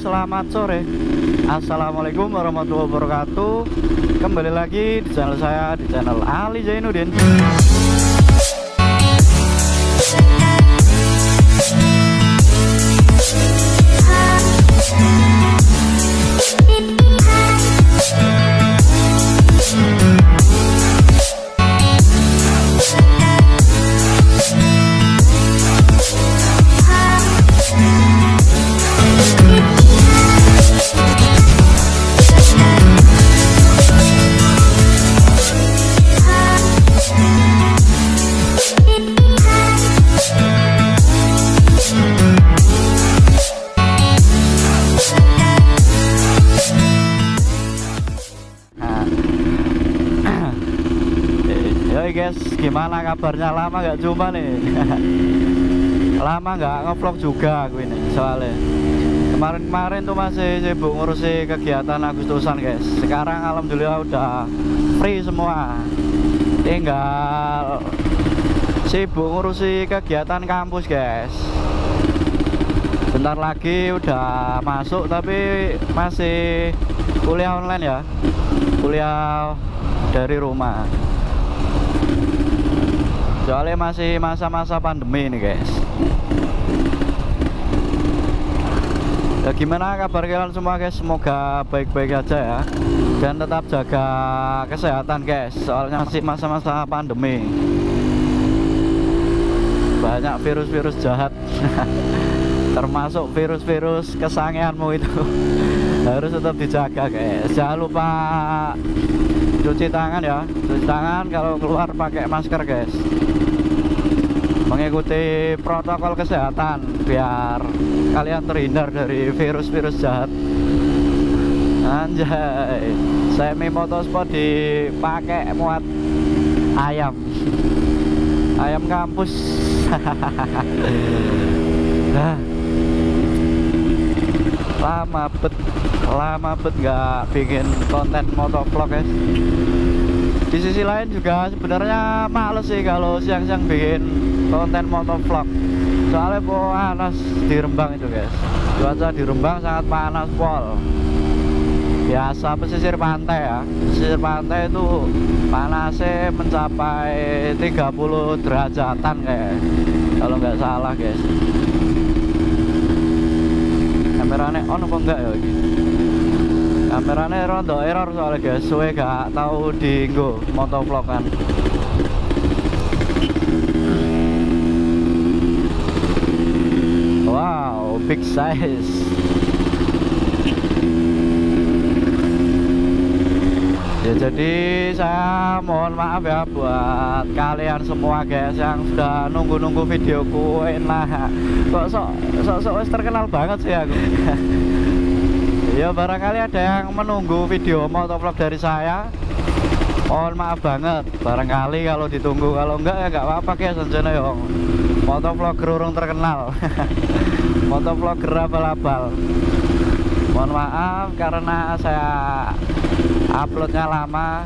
selamat sore. Assalamualaikum warahmatullahi wabarakatuh. Kembali lagi di channel saya, di channel Ali Zainuddin. Guys, gimana kabarnya? Lama nggak jumpa nih. Lama nggak ngevlog juga aku ini, soalnya kemarin tuh masih sibuk ngurusi kegiatan Agustusan guys. Sekarang alhamdulillah udah free semua, tinggal sibuk ngurusi kegiatan kampus guys. Bentar lagi udah masuk, tapi masih kuliah online ya, kuliah dari rumah. Soalnya masih masa-masa pandemi ini guys. Ya gimana kabar kalian semua guys? Semoga baik-baik aja ya, dan tetap jaga kesehatan guys. Soalnya masih masa-masa pandemi, banyak virus-virus jahat. Termasuk virus-virus kesangeanmu itu. Harus tetap dijaga guys. Jangan lupa cuci tangan ya, cuci tangan kalau keluar pakai masker guys. Mengikuti protokol kesehatan biar kalian terhindar dari virus-virus jahat. Anjay, semi motorsport dipakai muat ayam kampus. Nah, lama bet nggak bikin konten motovlog guys. Di sisi lain juga sebenarnya males sih kalau siang-siang bikin konten motovlog, soalnya panas di Rembang itu guys. Cuaca di Rembang sangat panas pol. Biasa pesisir pantai ya, pesisir pantai itu panasnya mencapai 30 derajatan kayak, kalau nggak salah guys. Kameranya on apa enggak ya ini? Kameranya rondo error soalnya guys, suwe gak tahu dienggo motovlog kan. Wow, big size. Ya jadi saya mohon maaf ya buat kalian semua guys yang sudah nunggu-nunggu videoku. Nah, kok sok terkenal banget sih aku. Ya barangkali ada yang menunggu video motovlog dari saya. Mohon maaf banget, barangkali kalau ditunggu, kalau enggak ya enggak apa-apa guys. Anjana yong motovlogger urung terkenal. Motovlogger abal-abal. Mohon maaf karena saya uploadnya lama.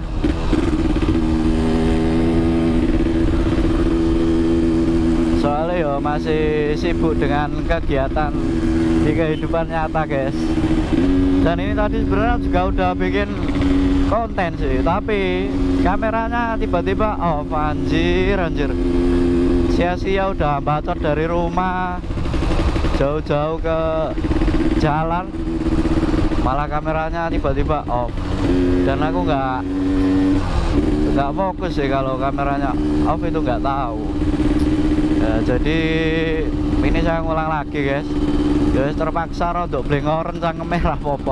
Soalnya yo masih sibuk dengan kegiatan di kehidupan nyata guys. Dan ini tadi sebenarnya juga udah bikin konten sih, tapi kameranya tiba-tiba off. Anjir sia-sia udah bacot dari rumah jauh-jauh ke jalan, malah kameranya tiba-tiba off. Dan aku nggak fokus sih kalau kameranya off, itu nggak tahu ya. Jadi ini saya ngulang lagi guys. Ya terpaksa rodok blengoren cangkem merah popo.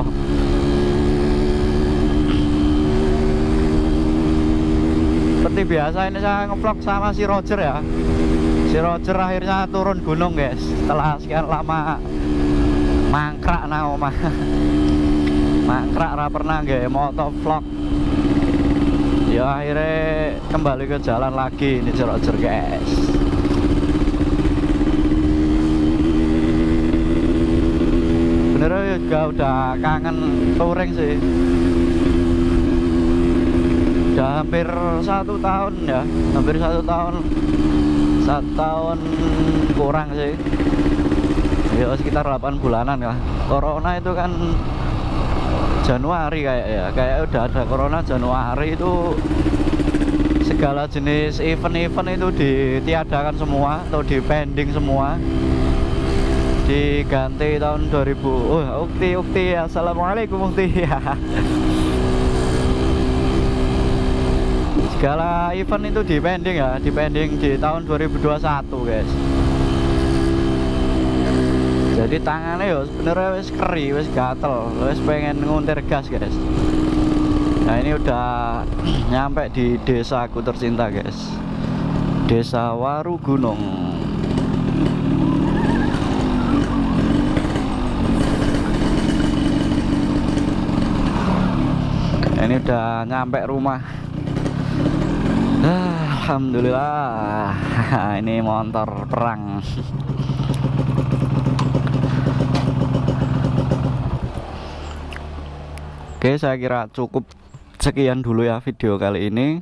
Seperti biasa ini saya ngevlog sama si Roger ya. Si Roger akhirnya turun gunung guys, setelah sekian lama mangkrak nang omah. Mangkrak ra pernah nggak motovlog. Ya akhirnya kembali ke jalan lagi ini si Roger guys. Bener juga udah kangen touring sih. Udah hampir 1 tahun ya, hampir 1 tahun, 1 tahun kurang sih ya sekitar 8 bulanan lah. Corona itu kan Januari kayak udah ada corona Januari itu segala jenis event-event itu ditiadakan semua atau dipending semua, diganti tahun 2000. Oh, Ukti, assalamualaikum Ukti. Segala event itu dipending ya, dipending di tahun 2021 guys. Jadi tangannya ya sebenarnya wis keri, wis gatel, wis pengen nguntir gas guys. Nah ini udah nyampe di desaku tercinta guys, Desa Warugunung. Ini udah nyampe rumah. Alhamdulillah. Ini motor perang. Oke, saya kira cukup sekian dulu ya video kali ini.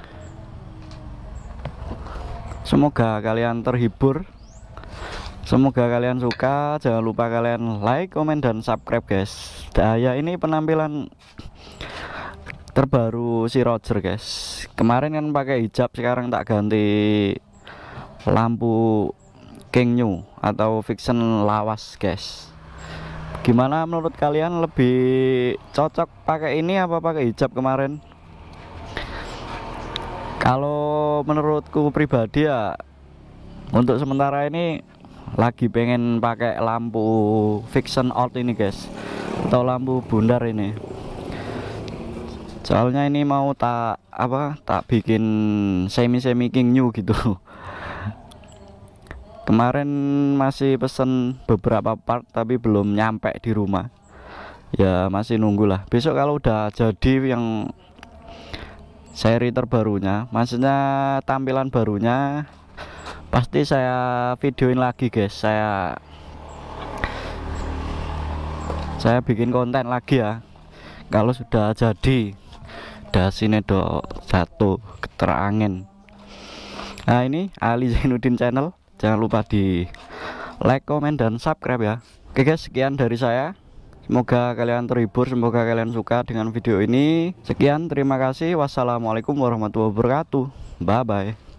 Semoga kalian terhibur, semoga kalian suka. Jangan lupa kalian like, komen, dan subscribe guys. Ya ini penampilan terbaru si Roger guys. Kemarin kan pakai hijab, sekarang tak ganti lampu King New atau Vision lawas guys. Gimana menurut kalian, lebih cocok pakai ini apa pakai hijab kemarin? Kalau menurutku pribadi ya, untuk sementara ini lagi pengen pakai lampu Vision out ini guys, atau lampu bundar ini. Soalnya ini mau tak bikin semi King New gitu. Kemarin masih pesen beberapa part tapi belum nyampe di rumah. Ya masih nunggu lah. Besok kalau udah jadi yang seri terbarunya, maksudnya tampilan barunya, pasti saya videoin lagi guys. Saya bikin konten lagi ya kalau sudah jadi. Sini do satu keterangin. Nah ini Ali Zainuddin channel. Jangan lupa di like, komen, dan subscribe ya. Oke guys, sekian dari saya. Semoga kalian terhibur, semoga kalian suka dengan video ini. Sekian, terima kasih. Wassalamualaikum warahmatullahi wabarakatuh. Bye bye.